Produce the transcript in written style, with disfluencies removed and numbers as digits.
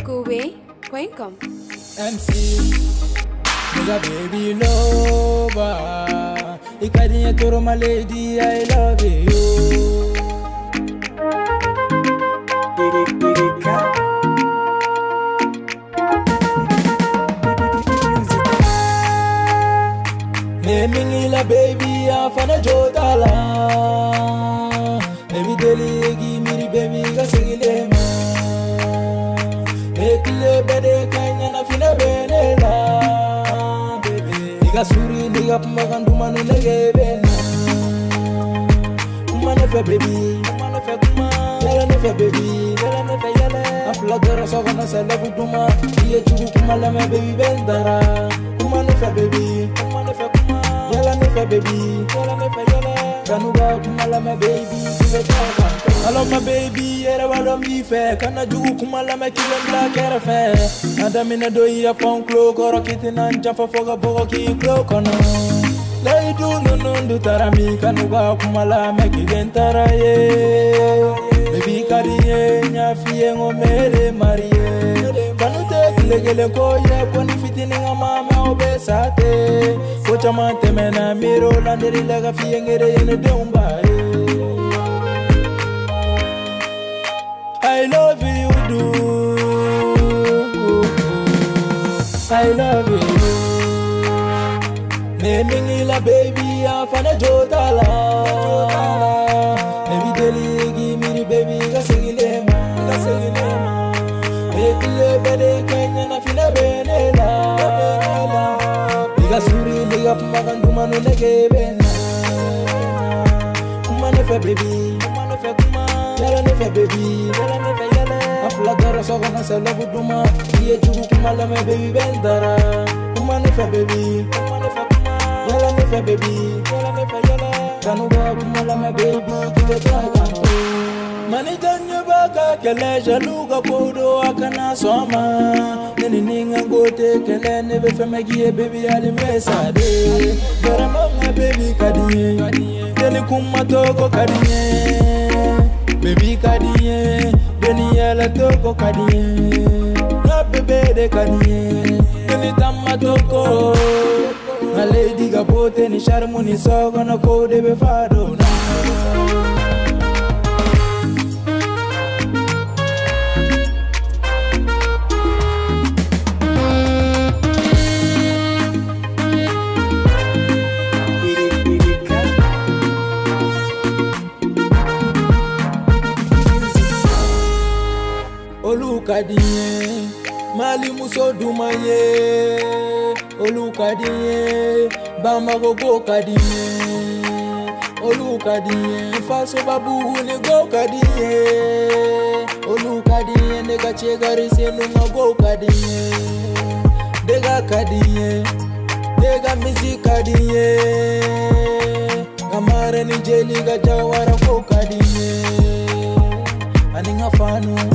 MakeAway.com. MC, nigga baby lover. Ikadiye toro my lady, I love you. Mingila baby, I'm fana jodala. Baby deli give baby gasegile ma. Ekle bede kanya na fina benela. Baby, niga suri niga pumagandu manu nege bena. Kuma nefe baby, kuma nefe kuma. Yala nefe baby, yala nefe yala. Afla gara sogana selebu duma. Iye chugu kuma lame baby bendara. Kuma nefe baby, kuma nefe kuma. Yala nefe baby, yala nefe yala. Kanuga kumala my baby, hello my baby, era walo mi fe. Kana jugu kumala me kilem black era fe. Adamina do ya pon klo koro kitina njamfa foga bogo ki klo kono. Lay do no tarami kanuga kumala me kilem taraye. Baby kariye nya fiye ngomere mariye. Kanu te kilegele ko ye koni fitini ngama obesate. Kocha mate mena miro landeri laga fiye ngere yene deumba. I love you do. I love you. Me mingila baby afana jodala. Baby deli give me baby gasegile ma. Ekle bede kanya na fina benela. Biga suri liga pumagandu manu nege bena. Kuma nefe baby, kuma nefe kuma. Yala nefe baby, yala nefe yala. Afla gara sogana selebu duma. Iye chugu kuma lame baby bendara. Kuma nefe baby, kuma nefe kuma. Yala nefe baby, yala nefe yala. Kanuga kuma lame baby kile traga. Mani janye baka kele jaluga kodo akana soma. Nini ninga ngote kele nebe femegie baby ali mesade. Gara mama baby kadiye, deni kuma toko kadiye. Baby kadiye, deni yala toko kadiye. Na bebe de kadiye, deni tamma toko. Na lady gapote ni sharmu ni sogo na kode be fado na. Olukadiye, mali muso dumaye. Olukadiye, bama gogo kadiye. Olukadiye, faso babu ne go kadiye. Olukadiye, nega chegari senu go kadiye. Dega kadiye, dega mizi kadiye. Gamare ni jeli ga jawara go kadiye. Aninga fanu